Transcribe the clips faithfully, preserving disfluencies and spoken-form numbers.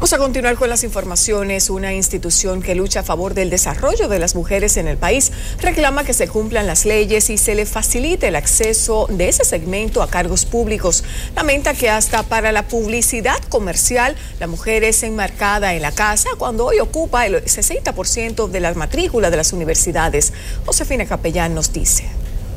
Vamos a continuar con las informaciones. Una institución que lucha a favor del desarrollo de las mujeres en el país reclama que se cumplan las leyes y se le facilite el acceso de ese segmento a cargos públicos. Lamenta que hasta para la publicidad comercial la mujer es enmarcada en la casa cuando hoy ocupa el sesenta por ciento de la matrícula de las universidades. Josefina Capellán nos dice.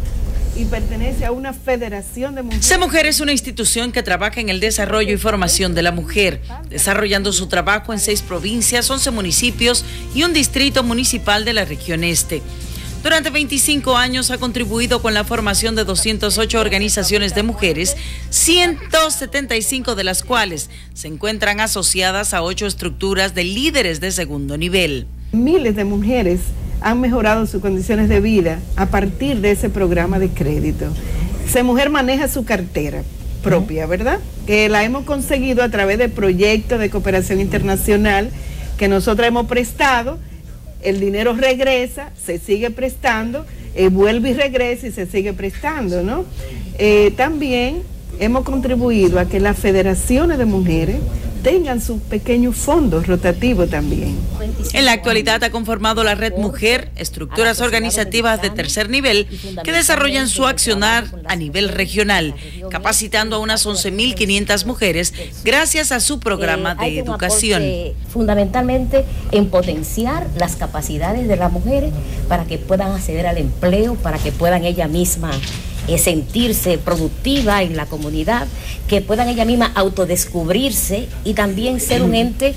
Y pertenece a una federación de mujeres. SEMujer es una institución que trabaja en el desarrollo y formación de la mujer, desarrollando su trabajo en seis provincias, once municipios y un distrito municipal de la región este. Durante veinticinco años ha contribuido con la formación de doscientas ocho organizaciones de mujeres, ciento setenta y cinco de las cuales se encuentran asociadas a ocho estructuras de líderes de segundo nivel. Miles de mujeres han mejorado sus condiciones de vida a partir de ese programa de crédito. SEMujer maneja su cartera propia, ¿verdad? Que la hemos conseguido a través de proyectos de cooperación internacional que nosotros hemos prestado. El dinero regresa, se sigue prestando, eh, vuelve y regresa y se sigue prestando, ¿no? Eh, también hemos contribuido a que las federaciones de mujeres tengan sus pequeños fondos rotativos también. En la actualidad ha conformado la Red Mujer, estructuras organizativas de tercer nivel que desarrollan su accionar a nivel regional, capacitando a unas once mil quinientas mujeres gracias a su programa de educación. Fundamentalmente en potenciar las capacidades de las mujeres para que puedan acceder al empleo, para que puedan ellas mismas Eh, sentirse productiva en la comunidad, que puedan ella misma autodescubrirse y también ser un ente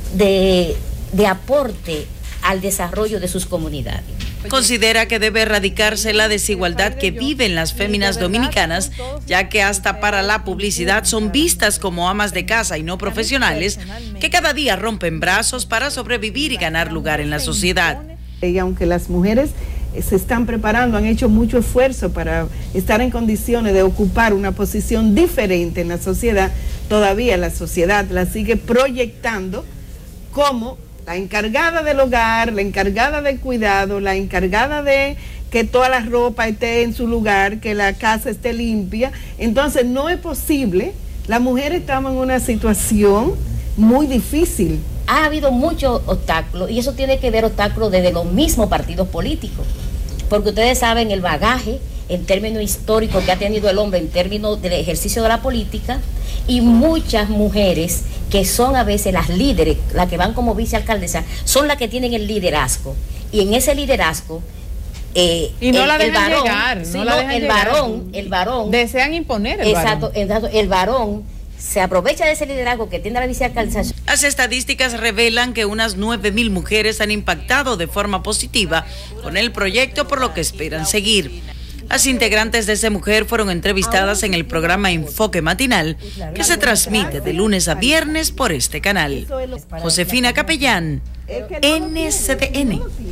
de, de aporte al desarrollo de sus comunidades. Considera que debe erradicarse la desigualdad que viven las féminas dominicanas, ya que hasta para la publicidad son vistas como amas de casa y no profesionales, que cada día rompen brazos para sobrevivir y ganar lugar en la sociedad. Y aunque las mujeres se están preparando, han hecho mucho esfuerzo para estar en condiciones de ocupar una posición diferente en la sociedad, todavía la sociedad la sigue proyectando como la encargada del hogar, la encargada del cuidado, la encargada de que toda la ropa esté en su lugar, que la casa esté limpia. Entonces no es posible, las mujeres estamos en una situación muy difícil. Ha habido muchos obstáculos y eso tiene que ver obstáculos desde los mismos partidos políticos, porque ustedes saben el bagaje en términos históricos que ha tenido el hombre en términos del ejercicio de la política, y muchas mujeres que son a veces las líderes, las que van como vicealcaldesa, son las que tienen el liderazgo, y en ese liderazgo eh, y no el, la dejan el varón, llegar, no sino la dejan el llegar. varón, el varón desean imponer el exacto, varón. exacto, el varón se aprovecha de ese liderazgo que tiene la vicealcaldesa. Las estadísticas revelan que unas nueve mil mujeres han impactado de forma positiva con el proyecto, por lo que esperan seguir. Las integrantes de SEMujer fueron entrevistadas en el programa Enfoque Matinal, que se transmite de lunes a viernes por este canal. Josefina Capellán, N C D N.